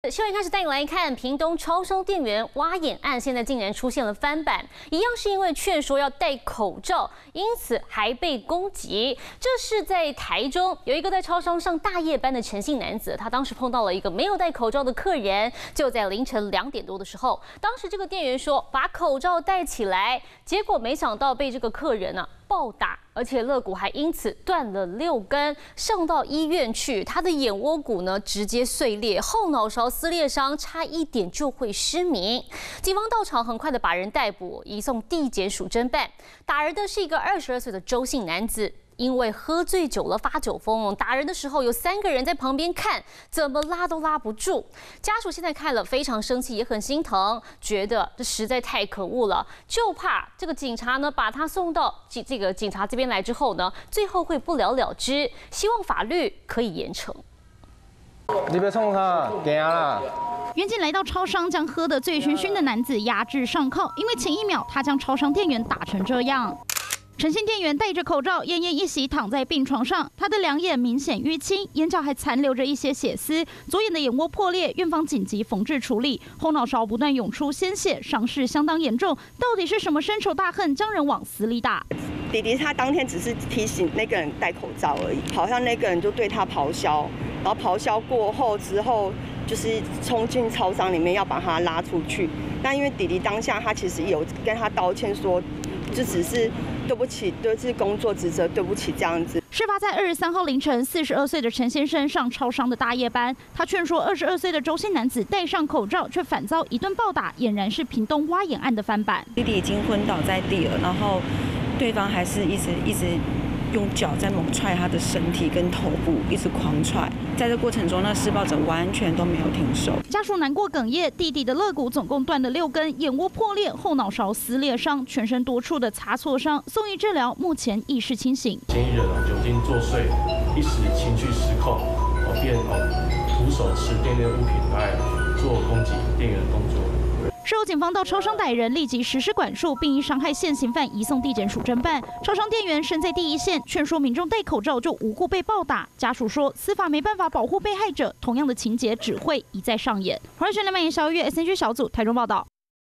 新闻开始带你来看，屏东超商店员挖眼案，现在竟然出现了翻版，一样是因为劝说要戴口罩，因此还被攻击。这是在台中，有一个在超商上大夜班的陈姓男子，他当时碰到了一个没有戴口罩的客人，就在凌晨2点多的时候，当时这个店员说把口罩戴起来，结果没想到被这个客人暴打，而且肋骨还因此断了6根，送到医院去。他的眼窝骨直接碎裂，后脑勺撕裂伤，差一点就会失明。警方到场，很快的把人逮捕，移送地检署侦办。打人的是一个22岁的周姓男子。因为喝醉酒了发酒疯，打人的时候有3个人在旁边看，怎么拉都拉不住。家属现在看了非常生气，也很心疼，觉得这实在太可恶了，就怕这个警察把他送到这个警察这边来之后最后会不了了之。希望法律可以严惩。 你别冲他，行啦。 远警来到超商，将喝得醉醺醺的男子压制上铐，因为前1秒他将超商店员打成这样。陈姓店员戴着口罩，奄奄一息躺在病床上，他的2眼明显淤青，眼角还残留着一些血丝，左眼的眼窝破裂，院方紧急缝制处理，后脑勺不断涌出鲜血，伤势相当严重。到底是什么深仇大恨将人往死里打？ 弟弟他当天只是提醒那个人戴口罩而已，好像那个人就对他咆哮，然后咆哮过后之后，就是冲进超商里面要把他拉出去。那因为弟弟当下他其实有跟他道歉说，就只是对不起，就是工作职责，对不起这样子。 事发在23号凌晨，42岁的陈先生上超商的大夜班，他劝说22岁的周姓男子戴上口罩，却反遭一顿暴打，俨然是屏东挖眼案的翻版。 弟弟已经昏倒在地了，然后对方还是一直用脚在猛踹他的身体跟头部，一直狂踹。在这过程中，那施暴者完全都没有停手。 家属难过哽咽，弟弟的肋骨总共断了6根，眼窝破裂，后脑勺撕裂伤，全身多处的擦挫伤，送医治疗，目前意识清醒。 嫌疑人酒精作祟，一时情绪失控，便徒手持电链物品来做攻击店员的动作。 事后，警方到超商逮人，立即实施管束，并依伤害现行犯移送地检署侦办。超商店员身在第一线，劝说民众戴口罩就无故被暴打。家属说，司法没办法保护被害者，同样的情节只会一再上演。华视新闻小月 SNG 小组台中报道。